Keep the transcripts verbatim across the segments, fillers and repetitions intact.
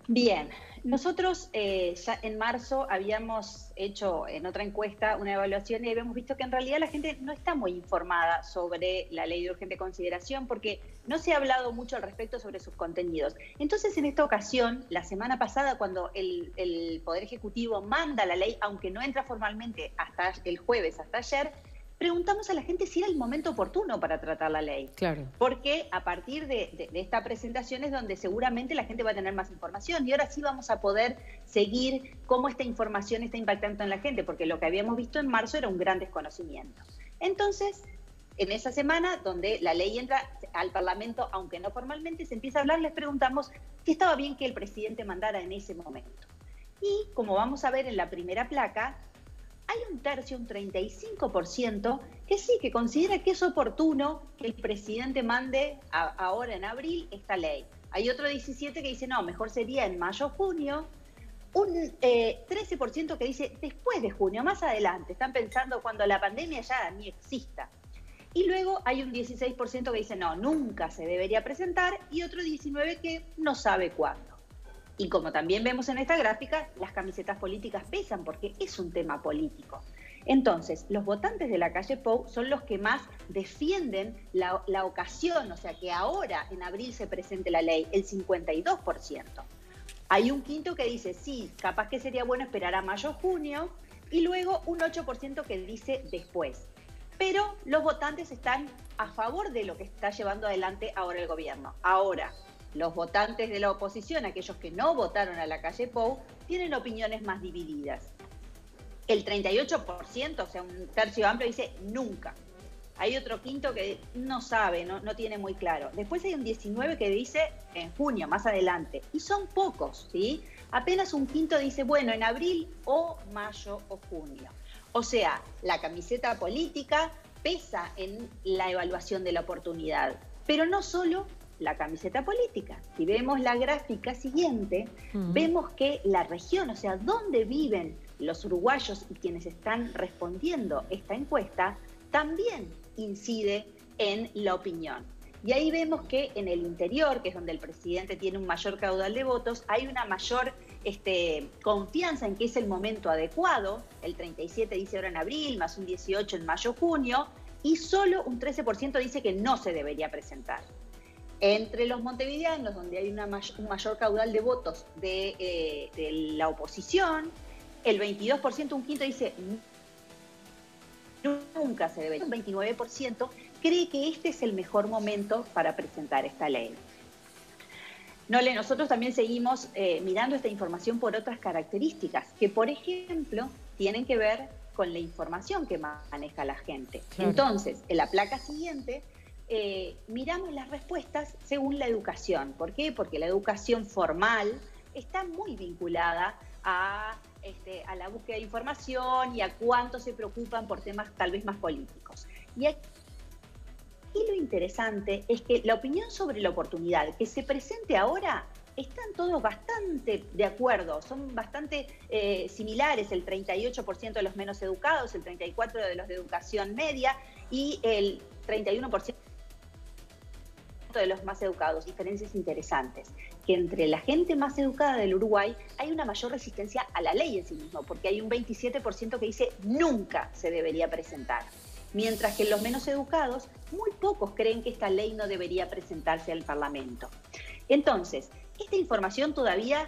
Bien, nosotros eh, ya en marzo habíamos hecho en otra encuesta una evaluación y habíamos visto que en realidad la gente no está muy informada sobre la ley de urgente consideración porque no se ha hablado mucho al respecto sobre sus contenidos. Entonces, en esta ocasión, la semana pasada, cuando el, el Poder Ejecutivo manda la ley, aunque no entra formalmente hasta el jueves, hasta ayer, preguntamos a la gente si era el momento oportuno para tratar la ley. Claro. Porque a partir de, de, de esta presentación es donde seguramente la gente va a tener más información y ahora sí vamos a poder seguir cómo esta información está impactando en la gente, porque lo que habíamos visto en marzo era un gran desconocimiento. Entonces, en esa semana donde la ley entra al Parlamento, aunque no formalmente, se empieza a hablar, les preguntamos si estaba bien que el presidente mandara en ese momento. Y como vamos a ver en la primera placa, hay un tercio, un treinta y cinco por ciento, que sí, que considera que es oportuno que el presidente mande a, ahora en abril esta ley. Hay otro diecisiete por ciento que dice, no, mejor sería en mayo o junio. Un eh, trece por ciento que dice después de junio, más adelante. Están pensando cuando la pandemia ya ni exista. Y luego hay un dieciséis por ciento que dice, no, nunca se debería presentar. Y otro diecinueve por ciento que no sabe cuándo. Y como también vemos en esta gráfica, las camisetas políticas pesan porque es un tema político. Entonces, los votantes de la calle Pou son los que más defienden la, la ocasión, o sea, que ahora en abril se presente la ley, el cincuenta y dos por ciento. Hay un quinto que dice, sí, capaz que sería bueno esperar a mayo o junio, y luego un ocho por ciento que dice después. Pero los votantes están a favor de lo que está llevando adelante ahora el gobierno. Ahora, los votantes de la oposición, aquellos que no votaron a la calle Pou, tienen opiniones más divididas. El treinta y ocho por ciento, o sea, un tercio amplio, dice nunca. Hay otro quinto que no sabe, no, no tiene muy claro. Después hay un diecinueve por ciento que dice en junio, más adelante. Y son pocos, ¿sí? Apenas un quinto dice, bueno, en abril o mayo o junio. O sea, la camiseta política pesa en la evaluación de la oportunidad. Pero no solo la camiseta política. Si vemos la gráfica siguiente, uh-huh. vemos que la región, o sea, donde viven los uruguayos y quienes están respondiendo esta encuesta, también incide en la opinión. Y ahí vemos que en el interior, que es donde el presidente tiene un mayor caudal de votos, hay una mayor este, confianza en que es el momento adecuado. El treinta y siete por ciento dice ahora en abril, más un dieciocho por ciento en mayo-junio, y solo un trece por ciento dice que no se debería presentar. Entre los montevideanos, donde hay una may un mayor caudal de votos de, eh, de la oposición, el veintidós por ciento, un quinto, dice nunca se debería. Un veintinueve por ciento cree que este es el mejor momento para presentar esta ley. Nole, nosotros también seguimos eh, mirando esta información por otras características, que por ejemplo tienen que ver con la información que maneja la gente. Claro. Entonces, en la placa siguiente, Eh, miramos las respuestas según la educación. ¿Por qué? Porque la educación formal está muy vinculada a, este, a la búsqueda de información y a cuánto se preocupan por temas tal vez más políticos. Y aquí lo interesante es que la opinión sobre la oportunidad que se presente ahora están todos bastante de acuerdo, son bastante eh, similares, el treinta y ocho por ciento de los menos educados, el treinta y cuatro por ciento de los de educación media y el treinta y uno por ciento de los más educados. Diferencias interesantes, que entre la gente más educada del Uruguay hay una mayor resistencia a la ley en sí mismo, porque hay un veintisiete por ciento que dice nunca se debería presentar, mientras que los menos educados, muy pocos creen que esta ley no debería presentarse al Parlamento. Entonces, esta información todavía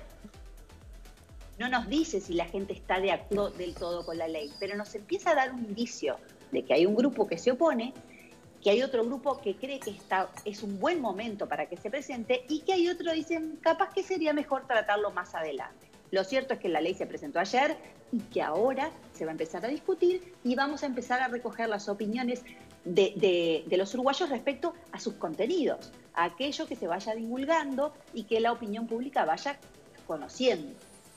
no nos dice si la gente está de acuerdo del todo con la ley, pero nos empieza a dar un indicio de que hay un grupo que se opone, que hay otro grupo que cree que está, es un buen momento para que se presente y que hay otro que dicen capaz que sería mejor tratarlo más adelante. Lo cierto es que la ley se presentó ayer y que ahora se va a empezar a discutir y vamos a empezar a recoger las opiniones de, de, de los uruguayos respecto a sus contenidos, a aquello que se vaya divulgando y que la opinión pública vaya conociendo.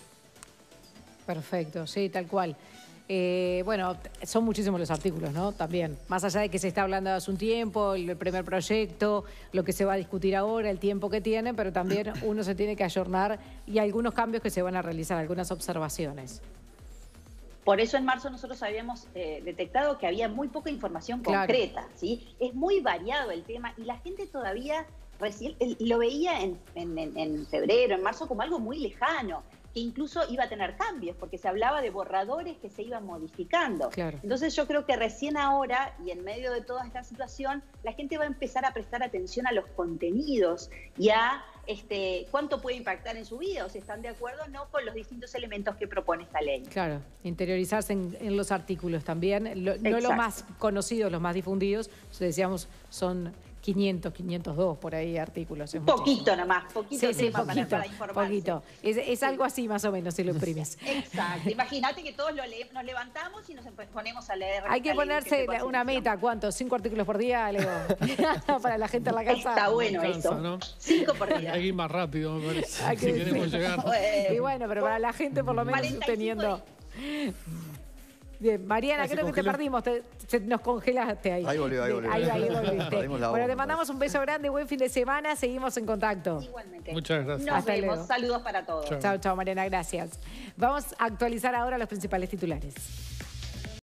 Perfecto, sí, tal cual. Eh, bueno, son muchísimos los artículos, ¿no? También, más allá de que se está hablando hace un tiempo, el primer proyecto, lo que se va a discutir ahora, el tiempo que tiene, pero también uno se tiene que ayornar y algunos cambios que se van a realizar, algunas observaciones. Por eso en marzo nosotros habíamos eh, detectado que había muy poca información concreta, claro. ¿Sí? Es muy variado el tema y la gente todavía recién lo veía en, en, en febrero, en marzo, como algo muy lejano, que incluso iba a tener cambios, porque se hablaba de borradores que se iban modificando. Claro. Entonces yo creo que recién ahora, y en medio de toda esta situación, la gente va a empezar a prestar atención a los contenidos y a este, cuánto puede impactar en su vida, o si están de acuerdo o no con los distintos elementos que propone esta ley. Claro, interiorizarse en, en los artículos también, lo, no los más conocidos, los más difundidos, decíamos, son quinientos, quinientos dos por ahí artículos. Un poquito nomás, poquito sí, sí, tema poquito, para, para informarse. Poquito. Es, es algo así más o menos si lo imprimes. Exacto. Imagínate que todos lo le nos levantamos y nos ponemos a leer. Hay que ponerse que una meta, ¿cuántos? ¿Cinco artículos por día, Leo? Para la gente en la casa. Está bueno cansa, eso. ¿no? Cinco por día. Hay que ir más rápido, me parece. Hay que si queremos llegar. Bueno. Y bueno, pero para la gente por lo menos teniendo... Bien, Mariana, Ahí creo que te perdimos, te, te, nos congelaste ahí. Ahí volvió, ahí volvió. Ahí, ahí volviste. Bueno, te mandamos un beso grande, buen fin de semana, seguimos en contacto. Igualmente. Muchas gracias. Nos Hasta vemos, luego. saludos para todos. Chao, chao, Mariana, gracias. Vamos a actualizar ahora los principales titulares.